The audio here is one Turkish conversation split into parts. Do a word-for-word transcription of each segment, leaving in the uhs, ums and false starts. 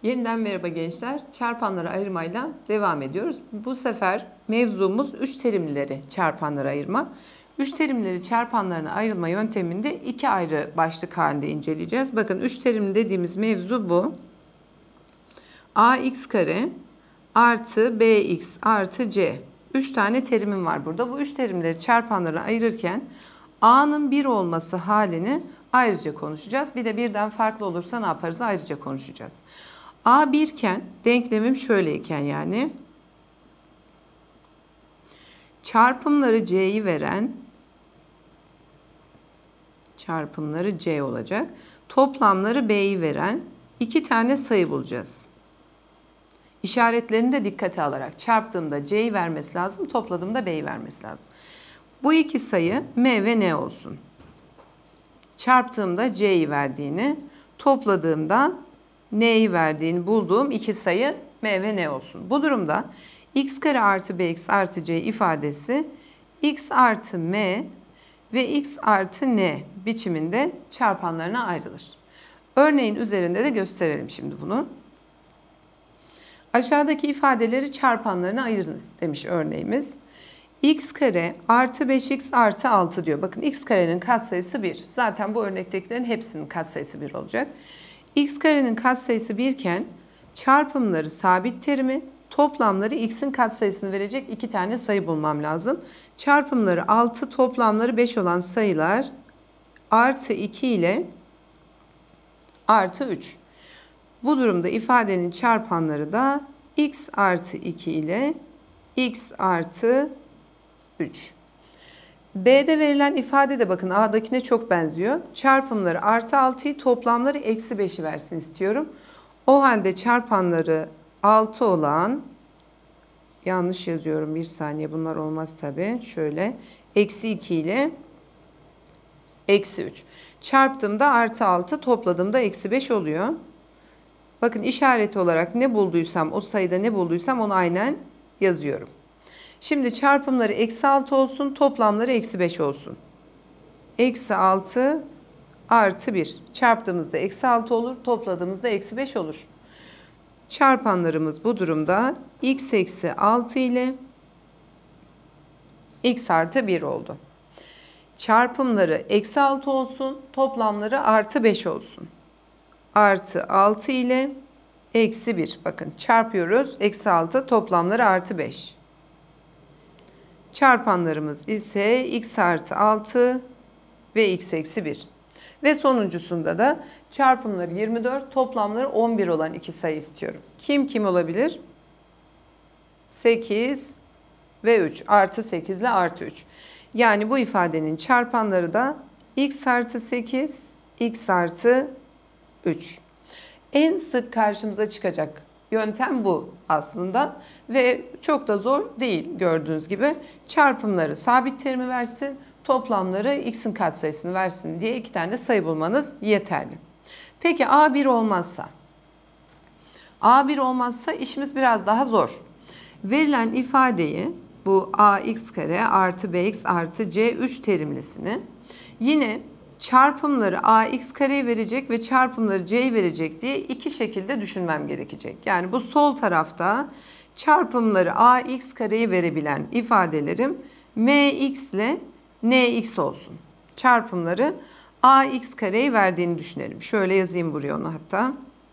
Yeniden merhaba gençler. Çarpanları ayırmayla devam ediyoruz. Bu sefer mevzumuz üç terimlileri çarpanlara ayırma. Üç terimleri çarpanlarına ayrılma yönteminde iki ayrı başlık halinde inceleyeceğiz. Bakın üç terimli dediğimiz mevzu bu. Ax kare artı bx artı c. Üç tane terimim var burada. Bu üç terimleri çarpanlarına ayırırken a'nın bir olması halini ayrıca konuşacağız. Bir de birden farklı olursa ne yaparız ayrıca konuşacağız. A bir iken denklemim şöyleyken yani çarpımları c'yi veren çarpımları c olacak. Toplamları b'yi veren iki tane sayı bulacağız. İşaretlerini de dikkate alarak çarptığımda c'yi vermesi lazım, topladığımda b'yi vermesi lazım. Bu iki sayı m ve n olsun. Çarptığımda c'yi verdiğini, topladığımda n'yi verdiğini bulduğum iki sayı m ve n olsun. Bu durumda x kare artı bx artı c ifadesi x artı m ve x artı n biçiminde çarpanlarına ayrılır. Örneğin üzerinde de gösterelim şimdi bunu. Aşağıdaki ifadeleri çarpanlarına ayırınız demiş örneğimiz. X kare artı beş x artı altı diyor. Bakın x karenin katsayısı bir. Zaten bu örnektekilerin hepsinin katsayısı bir olacak. X karenin katsayısı bir iken çarpımları sabit terimi, toplamları x'in katsayısını verecek iki tane sayı bulmam lazım. Çarpımları altı, toplamları beş olan sayılar artı iki ile artı üç. Bu durumda ifadenin çarpanları da x artı iki ile x artı üç. B'de verilen ifade de bakın A'dakine çok benziyor. Çarpımları artı altıyı, toplamları eksi beşi versin istiyorum. O halde çarpanları altı olan, yanlış yazıyorum bir saniye bunlar olmaz tabi. Şöyle eksi iki ile eksi üç. Çarptığımda artı altı, topladığımda eksi beş oluyor. Bakın işareti olarak ne bulduysam, o sayıda ne bulduysam onu aynen yazıyorum. Şimdi çarpımları eksi altı olsun, toplamları eksi beş olsun. Eksi altı artı bir. Çarptığımızda eksi altı olur, topladığımızda eksi beş olur. Çarpanlarımız bu durumda x eksi altı ile x artı bir oldu. Çarpımları eksi altı olsun, toplamları artı beş olsun. Artı altı ile eksi bir. Bakın çarpıyoruz. Eksi altı, toplamları artı beş. Çarpanlarımız ise x artı altı ve x eksi bir. Ve sonuncusunda da çarpımları yirmi dört, toplamları on bir olan iki sayı istiyorum. Kim kim olabilir? sekiz ve üç. Artı sekiz ile artı üç. Yani bu ifadenin çarpanları da x artı sekiz, x artı üç. En sık karşımıza çıkacak yöntem bu aslında ve çok da zor değil gördüğünüz gibi. Çarpımları sabit terimi versin, toplamları x'in katsayısını versin diye iki tane sayı bulmanız yeterli. Peki A bir olmazsa? A bir olmazsa işimiz biraz daha zor. Verilen ifadeyi, bu ax kare artı bx artı c üç terimlisini yine çarpımları ax kareyi verecek ve çarpımları c'yi verecek diye iki şekilde düşünmem gerekecek. Yani bu sol tarafta çarpımları ax kareyi verebilen ifadelerim mx ile nx olsun. Çarpımları ax kareyi verdiğini düşünelim. Şöyle yazayım buraya onu hatta.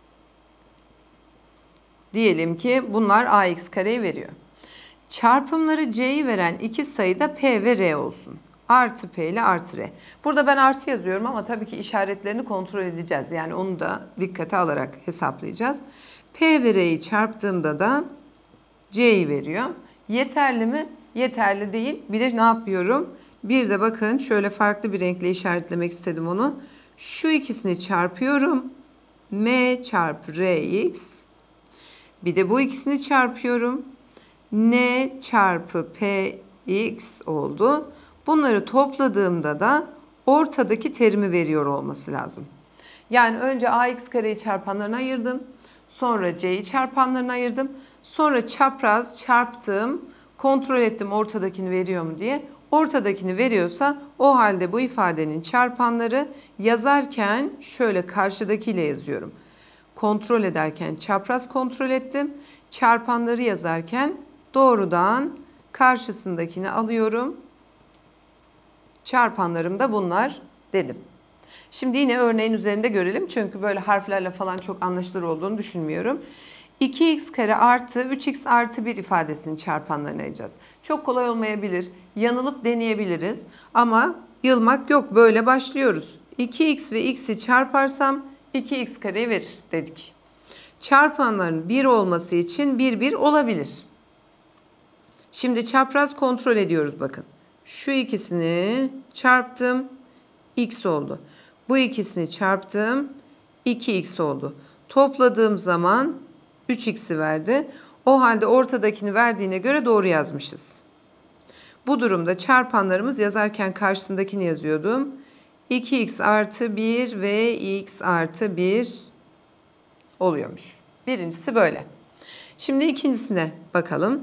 Diyelim ki bunlar ax kareyi veriyor. Çarpımları c'yi veren iki sayı da p ve r olsun. Artı p ile artı r. Burada ben artı yazıyorum ama tabii ki işaretlerini kontrol edeceğiz. Yani onu da dikkate alarak hesaplayacağız. P ve r'yi çarptığımda da c'yi veriyor. Yeterli mi? Yeterli değil. Bir de ne yapıyorum? Bir de bakın şöyle farklı bir renkle işaretlemek istedim onu. Şu ikisini çarpıyorum. M çarpı rx. Bir de bu ikisini çarpıyorum. N çarpı px oldu. Bunları topladığımda da ortadaki terimi veriyor olması lazım. Yani önce ax kareyi çarpanlarına ayırdım. Sonra c'yi çarpanlarına ayırdım. Sonra çapraz çarptım. Kontrol ettim ortadakini veriyor mu diye. Ortadakini veriyorsa o halde bu ifadenin çarpanları yazarken şöyle karşıdakiyle yazıyorum. kontrol ederken çapraz kontrol ettim. Çarpanları yazarken doğrudan karşısındakini alıyorum. Çarpanlarım da bunlar dedim. Şimdi yine örneğin üzerinde görelim. Çünkü böyle harflerle falan çok anlaşılır olduğunu düşünmüyorum. iki x kare artı üç x artı bir ifadesinin çarpanlarını arayacağız. Çok kolay olmayabilir. Yanılıp deneyebiliriz. Ama yılmak yok. Böyle başlıyoruz. iki x ve x'i çarparsam iki x kareyi verir dedik. Çarpanların bir olması için bir bir olabilir. Şimdi çapraz kontrol ediyoruz bakın. Şu ikisini çarptım. X oldu. Bu ikisini çarptım. iki x oldu. Topladığım zaman üç x'i verdi. O halde ortadakini verdiğine göre doğru yazmışız. Bu durumda çarpanlarımız yazarken karşısındakini yazıyordum. iki x artı bir ve x artı bir oluyormuş. Birincisi böyle. Şimdi ikincisine bakalım.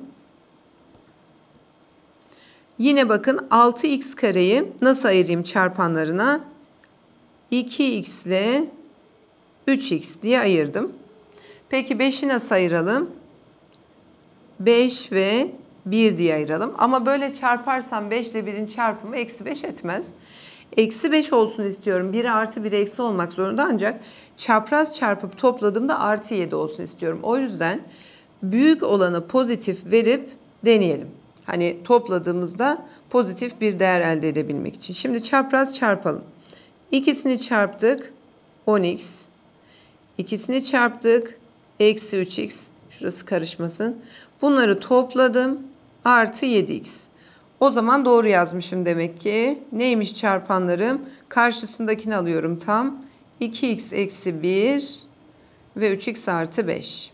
Yine bakın altı x kareyi nasıl ayırayım çarpanlarına? iki x ile üç x diye ayırdım. Peki beşi nasıl ayıralım? beş ve bir diye ayıralım. Ama böyle çarparsam beş ile birin çarpımı eksi beş etmez. Eksi beş olsun istiyorum. biri artı bir eksi olmak zorunda ancak çapraz çarpıp topladığımda artı yedi olsun istiyorum. O yüzden büyük olanı pozitif verip deneyelim. Hani topladığımızda pozitif bir değer elde edebilmek için. Şimdi çapraz çarpalım. İkisini çarptık. on x. İkisini çarptık. Eksi üç x. Şurası karışmasın. Bunları topladım. Artı yedi x. O zaman doğru yazmışım demek ki. Neymiş çarpanlarım? Karşısındakini alıyorum tam. iki x eksi bir ve üç x artı beş.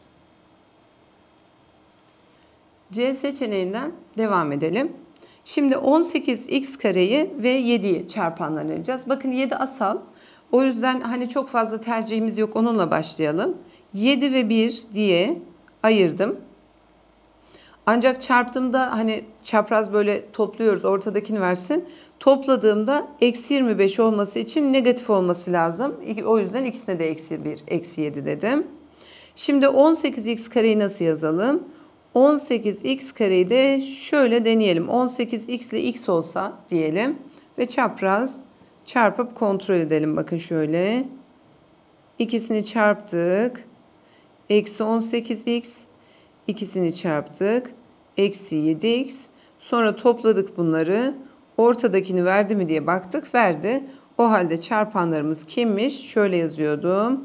C seçeneğinden devam edelim. Şimdi on sekiz x kareyi ve yediyi çarpanlarını arayacağız. Bakın yedi asal. O yüzden hani çok fazla tercihimiz yok. Onunla başlayalım. yedi ve bir diye ayırdım. Ancak çarptığımda hani çapraz böyle topluyoruz, ortadakini versin. Topladığımda eksi yirmi beş olması için negatif olması lazım. O yüzden ikisine de eksi bir, eksi yedi dedim. Şimdi on sekiz x kareyi nasıl yazalım? on sekiz x kareyi de şöyle deneyelim. on sekiz x ile x olsa diyelim ve çapraz çarpıp kontrol edelim. Bakın şöyle. İkisini çarptık. Eksi on sekiz x. İkisini çarptık. Eksi yedi x. Sonra topladık bunları. Ortadakini verdi mi diye baktık. Verdi. O halde çarpanlarımız kimmiş? Şöyle yazıyordum.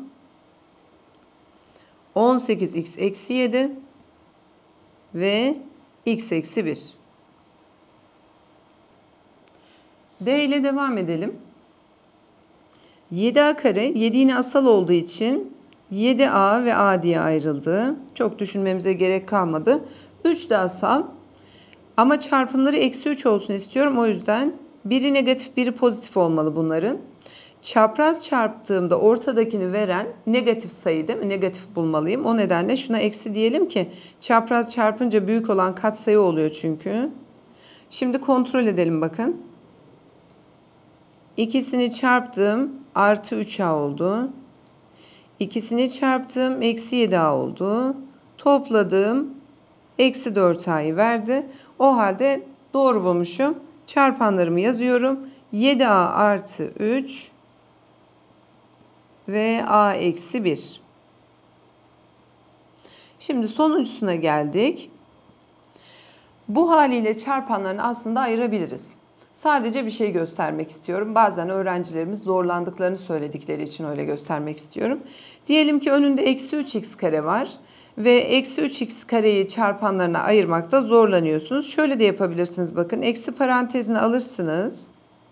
on sekiz x eksi yedi ve x eksi bir. D ile devam edelim. yedi a kare yedi yine asal olduğu için yedi a ve a diye ayrıldı. Çok düşünmemize gerek kalmadı. üç de asal ama çarpımları eksi üç olsun istiyorum. O yüzden biri negatif biri pozitif olmalı bunların. Çapraz çarptığımda ortadakini veren negatif sayı değil mi? Negatif bulmalıyım. O nedenle şuna eksi diyelim ki çapraz çarpınca büyük olan katsayı oluyor çünkü. Şimdi kontrol edelim bakın. İkisini çarptım. Artı üç a oldu. İkisini çarptım. Eksi yedi a oldu. Topladım. Eksi dört a'yı verdi. O halde doğru bulmuşum. Çarpanlarımı yazıyorum. yedi a artı üç ve a eksi bir. Şimdi sonuncusuna geldik. Bu haliyle çarpanlarını aslında ayırabiliriz. Sadece bir şey göstermek istiyorum. Bazen öğrencilerimiz zorlandıklarını söyledikleri için öyle göstermek istiyorum. Diyelim ki önünde eksi üç x kare var ve eksi üç x kareyi çarpanlarına ayırmakta zorlanıyorsunuz. Şöyle de yapabilirsiniz bakın. Eksi parantezini alırsınız.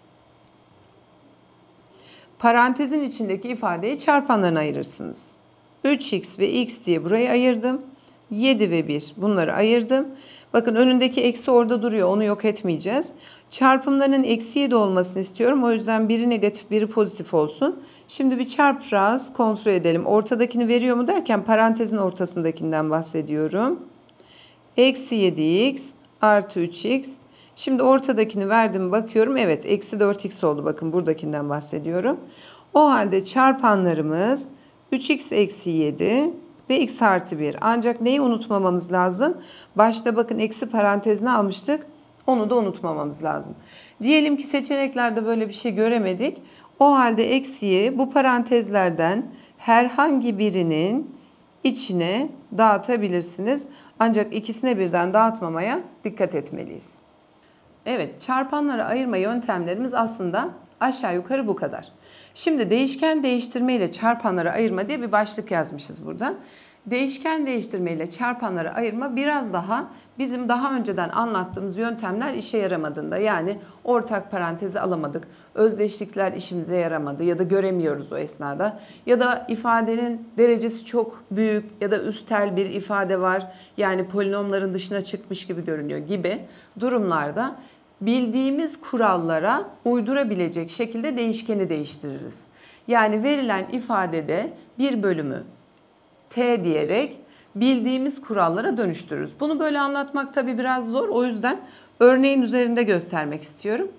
Parantezin içindeki ifadeyi çarpanlarına ayırırsınız. üç x ve x diye burayı ayırdım. yedi ve bir bunları ayırdım. Bakın önündeki eksi orada duruyor. Onu yok etmeyeceğiz. Çarpımlarının eksi yedi olmasını istiyorum. O yüzden biri negatif biri pozitif olsun. Şimdi bir çapraz kontrol edelim. Ortadakini veriyor mu derken parantezin ortasındakinden bahsediyorum. Eksi yedi x artı üç x. Şimdi ortadakini verdim bakıyorum. Evet eksi dört x oldu. Bakın buradakinden bahsediyorum. O halde çarpanlarımız üç x eksi yedi ve x artı bir. Ancak neyi unutmamamız lazım? Başta bakın eksi parantezine almıştık. Onu da unutmamamız lazım. Diyelim ki seçeneklerde böyle bir şey göremedik. O halde eksiyi bu parantezlerden herhangi birinin içine dağıtabilirsiniz. Ancak ikisine birden dağıtmamaya dikkat etmeliyiz. Evet, çarpanlara ayırma yöntemlerimiz aslında aşağı yukarı bu kadar. Şimdi değişken değiştirme ile çarpanlara ayırma diye bir başlık yazmışız burada. Değişken değiştirme ile çarpanlara ayırma biraz daha bizim daha önceden anlattığımız yöntemler işe yaramadığında, yani ortak parantezi alamadık, özdeşlikler işimize yaramadı ya da göremiyoruz o esnada ya da ifadenin derecesi çok büyük ya da üstel bir ifade var, yani polinomların dışına çıkmış gibi görünüyor gibi durumlarda bildiğimiz kurallara uydurabilecek şekilde değişkeni değiştiririz. Yani verilen ifadede bir bölümü t diyerek bildiğimiz kurallara dönüştürürüz. Bunu böyle anlatmak tabii biraz zor. O yüzden örneğin üzerinde göstermek istiyorum.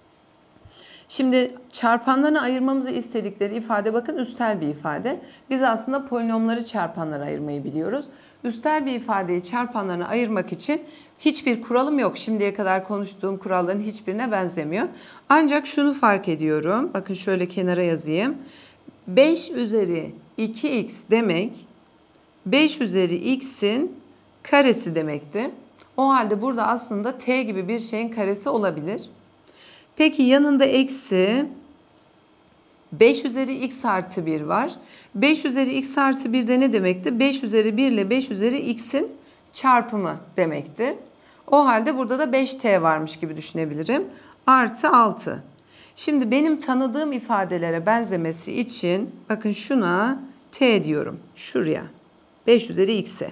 Şimdi çarpanlarını ayırmamızı istedikleri ifade bakın üstel bir ifade. Biz aslında polinomları çarpanlara ayırmayı biliyoruz. Üstel bir ifadeyi çarpanlarına ayırmak için hiçbir kuralım yok. Şimdiye kadar konuştuğum kuralların hiçbirine benzemiyor. Ancak şunu fark ediyorum. Bakın şöyle kenara yazayım. beş üzeri iki x demek beş üzeri x'in karesi demekti. O halde burada aslında t gibi bir şeyin karesi olabilir. Peki yanında eksi beş üzeri x artı bir var. beş üzeri x artı bir de ne demekti? beş üzeri bir ile beş üzeri x'in çarpımı demekti. O halde burada da beş t varmış gibi düşünebilirim. Artı altı. Şimdi benim tanıdığım ifadelere benzemesi için bakın şuna t diyorum. Şuraya. beş üzeri x'e.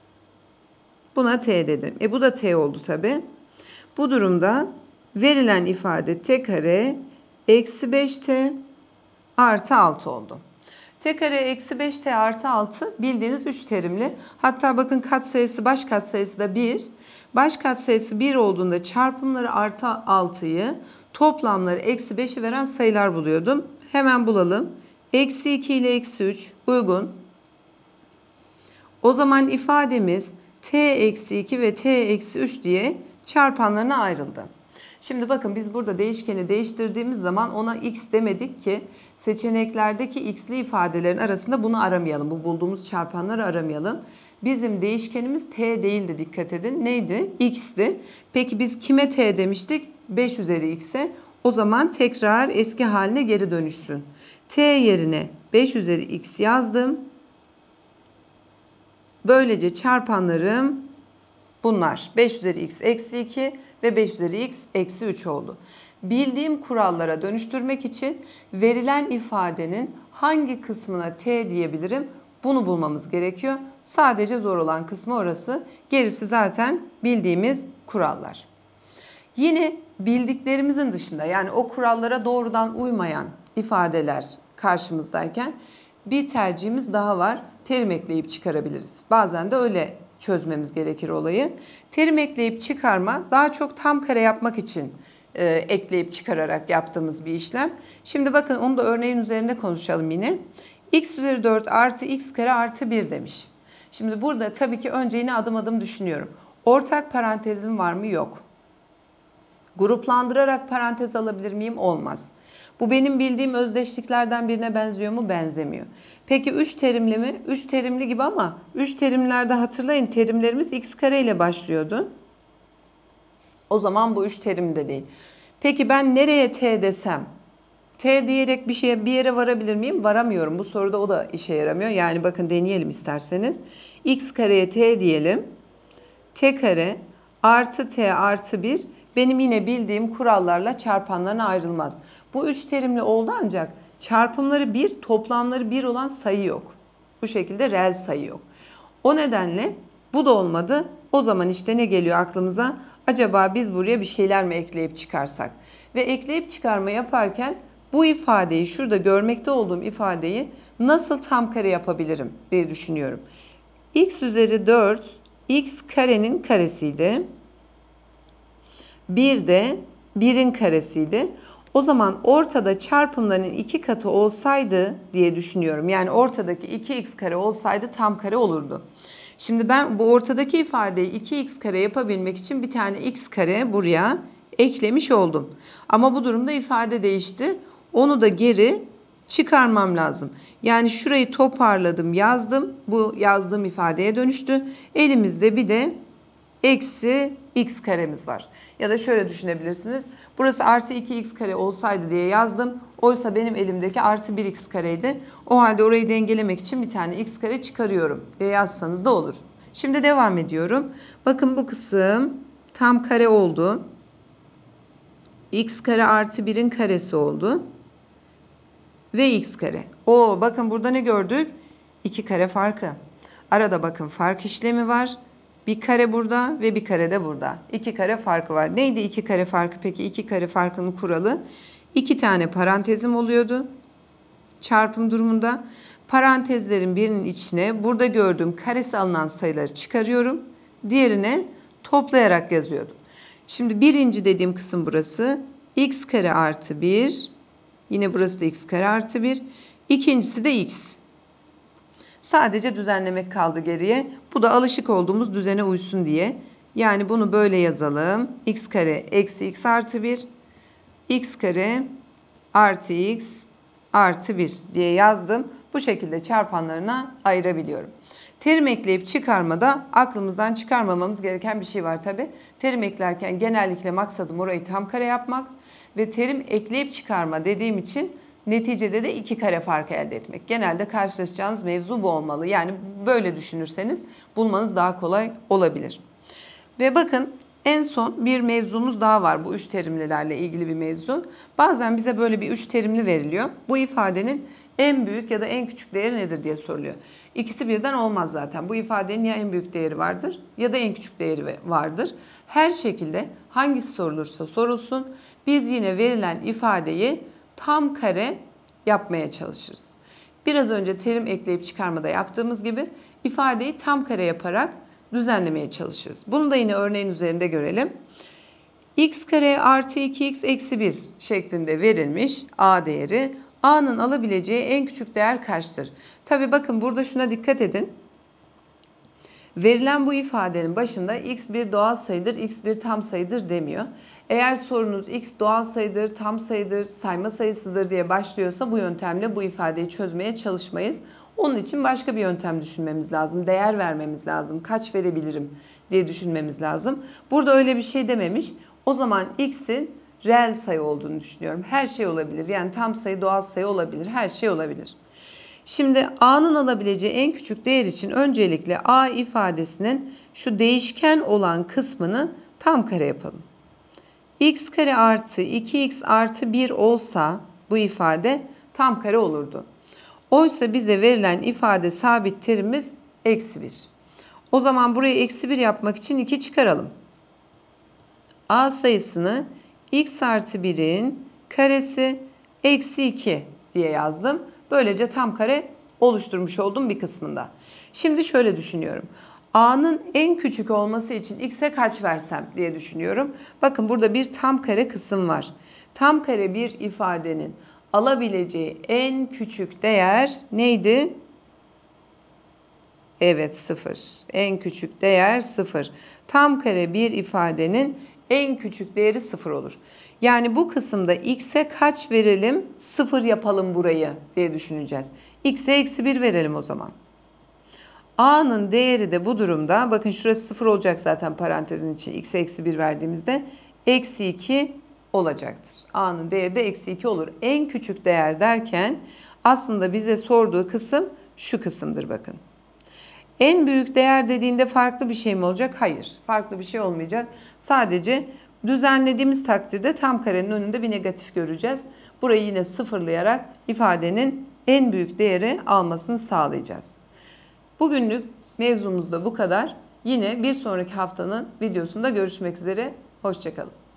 Buna t dedim. E bu da t oldu tabi. Bu durumda verilen ifade t kare eksi beş t artı altı oldu. T kare eksi beş t artı altı bildiğiniz üç terimli. Hatta bakın katsayısı baş katsayısı da bir. Baş katsayısı bir olduğunda çarpımları artı altıyı, toplamları eksi beşi veren sayılar buluyordum. Hemen bulalım. Eksi iki ile eksi üç uygun. O zaman ifademiz t eksi iki ve t eksi üç diye çarpanlarına ayrıldı. Şimdi bakın biz burada değişkeni değiştirdiğimiz zaman ona x demedik ki seçeneklerdeki x'li ifadelerin arasında bunu aramayalım. Bu bulduğumuz çarpanları aramayalım. Bizim değişkenimiz t değildi, dikkat edin. Neydi? X'ti. Peki biz kime t demiştik? beş üzeri x'e. O zaman tekrar eski haline geri dönüşsün. T yerine beş üzeri x yazdım. Böylece çarpanlarım bunlar. beş üzeri x eksi iki ve beş üzeri x eksi üç oldu. Bildiğim kurallara dönüştürmek için verilen ifadenin hangi kısmına t diyebilirim? Bunu bulmamız gerekiyor. Sadece zor olan kısmı orası. Gerisi zaten bildiğimiz kurallar. Yine bildiklerimizin dışında, yani o kurallara doğrudan uymayan ifadeler karşımızdayken bir tercihimiz daha var. Terim ekleyip çıkarabiliriz. Bazen de öyle çözmemiz gerekir olayı. Terim ekleyip çıkarma daha çok tam kare yapmak için e, ekleyip çıkararak yaptığımız bir işlem. Şimdi bakın onu da örneğin üzerinde konuşalım yine. X üzeri dört artı x kare artı bir demiş. Şimdi burada tabii ki önce yine adım adım düşünüyorum. Ortak parantezim var mı? Yok. Gruplandırarak parantez alabilir miyim? Olmaz. Bu benim bildiğim özdeşliklerden birine benziyor mu? Benzemiyor. Peki üç terimli mi? üç terimli gibi ama üç terimlerde hatırlayın terimlerimiz x kare ile başlıyordu. O zaman bu üç terim de değil. Peki ben nereye t desem? T diyerek bir şeye bir yere varabilir miyim? Varamıyorum. Bu soruda o da işe yaramıyor. Yani bakın deneyelim isterseniz. X kareye t diyelim. T kare artı t artı bir benim yine bildiğim kurallarla çarpanlarına ayrılmaz. Bu üç terimli oldu ancak çarpımları bir, toplamları bir olan sayı yok. Bu şekilde reel sayı yok. O nedenle bu da olmadı. O zaman işte ne geliyor aklımıza? Acaba biz buraya bir şeyler mi ekleyip çıkarsak? Ve ekleyip çıkarma yaparken bu ifadeyi, şurada görmekte olduğum ifadeyi nasıl tam kare yapabilirim diye düşünüyorum. X üzeri dört x karenin karesiydi. bir de birin karesiydi. O zaman ortada çarpımların iki katı olsaydı diye düşünüyorum. Yani ortadaki iki x kare olsaydı tam kare olurdu. Şimdi ben bu ortadaki ifadeyi iki x kare yapabilmek için bir tane x kare buraya eklemiş oldum. Ama bu durumda ifade değişti. Onu da geri çıkarmam lazım. Yani şurayı toparladım, yazdım. Bu yazdığım ifadeye dönüştü. Elimizde bir de eksi x karemiz var. Ya da şöyle düşünebilirsiniz. Burası artı iki x kare olsaydı diye yazdım. Oysa benim elimdeki artı bir x kareydi. O halde orayı dengelemek için bir tane x kare çıkarıyorum diye yazsanız da olur. Şimdi devam ediyorum. Bakın bu kısım tam kare oldu. X kare artı birin karesi oldu. Ve x kare. Oo, bakın burada ne gördük? iki kare farkı. Arada bakın fark işlemi var. Bir kare burada ve bir kare de burada. iki kare farkı var. Neydi iki kare farkı? Peki iki kare farkının kuralı? iki tane parantezim oluyordu. Çarpım durumunda. Parantezlerin birinin içine burada gördüğüm karesi alınan sayıları çıkarıyorum. Diğerine toplayarak yazıyordum. Şimdi birinci dediğim kısım burası. X kare artı bir. Yine burası da x kare artı bir. İkincisi de x. Sadece düzenlemek kaldı geriye. Bu da alışık olduğumuz düzene uysun diye. Yani bunu böyle yazalım. X kare eksi x artı bir. X kare artı x artı bir diye yazdım. Bu şekilde çarpanlarına ayırabiliyorum. Terim ekleyip çıkarmada aklımızdan çıkarmamamız gereken bir şey var tabi. Terim eklerken genellikle maksadım orayı tam kare yapmak. Ve terim ekleyip çıkarma dediğim için neticede de iki kare farkı elde etmek. Genelde karşılaşacağınız mevzu bu olmalı. Yani böyle düşünürseniz bulmanız daha kolay olabilir. Ve bakın en son bir mevzumuz daha var. Bu üç terimlilerle ilgili bir mevzu. Bazen bize böyle bir üç terimli veriliyor. Bu ifadenin en büyük ya da en küçük değeri nedir diye soruluyor. İkisi birden olmaz zaten. Bu ifadenin ya en büyük değeri vardır ya da en küçük değeri vardır. Her şekilde hangisi sorulursa sorulsun biz yine verilen ifadeyi tam kare yapmaya çalışırız. Biraz önce terim ekleyip çıkarmada yaptığımız gibi ifadeyi tam kare yaparak düzenlemeye çalışırız. Bunu da yine örneğin üzerinde görelim. X kare artı iki x eksi bir şeklinde verilmiş a değeri. A'nın alabileceği en küçük değer kaçtır? Tabi bakın burada şuna dikkat edin. Verilen bu ifadenin başında x bir doğal sayıdır, x bir tam sayıdır demiyor. Eğer sorunuz x doğal sayıdır, tam sayıdır, sayma sayısıdır diye başlıyorsa bu yöntemle bu ifadeyi çözmeye çalışmayız. Onun için başka bir yöntem düşünmemiz lazım, değer vermemiz lazım, kaç verebilirim diye düşünmemiz lazım. Burada öyle bir şey dememiş. O zaman x'in reel sayı olduğunu düşünüyorum. Her şey olabilir. Yani tam sayı, doğal sayı olabilir. Her şey olabilir. Şimdi a'nın alabileceği en küçük değer için öncelikle a ifadesinin şu değişken olan kısmını tam kare yapalım. X kare artı iki x artı bir olsa bu ifade tam kare olurdu. Oysa bize verilen ifade sabit terimimiz eksi bir. O zaman burayı eksi bir yapmak için iki çıkaralım. A sayısını x artı birin karesi eksi iki diye yazdım. Böylece tam kare oluşturmuş oldum bir kısmında. Şimdi şöyle düşünüyorum. A'nın en küçük olması için x'e kaç versem diye düşünüyorum. Bakın burada bir tam kare kısım var. Tam kare bir ifadenin alabileceği en küçük değer neydi? Evet, sıfır. En küçük değer sıfır. Tam kare bir ifadenin en küçük değeri sıfır olur. Yani bu kısımda x'e kaç verelim, sıfır yapalım burayı diye düşüneceğiz. X'e eksi bir verelim o zaman. A'nın değeri de bu durumda, bakın şurası sıfır olacak zaten parantezin için x'e eksi bir verdiğimizde, eksi iki olacaktır. A'nın değeri de eksi iki olur. En küçük değer derken aslında bize sorduğu kısım şu kısımdır bakın. En büyük değer dediğinde farklı bir şey mi olacak? Hayır. Farklı bir şey olmayacak. Sadece düzenlediğimiz takdirde tam karenin önünde bir negatif göreceğiz. Burayı yine sıfırlayarak ifadenin en büyük değeri almasını sağlayacağız. Bugünlük mevzumuz da bu kadar. Yine bir sonraki haftanın videosunda görüşmek üzere. Hoşça kalın.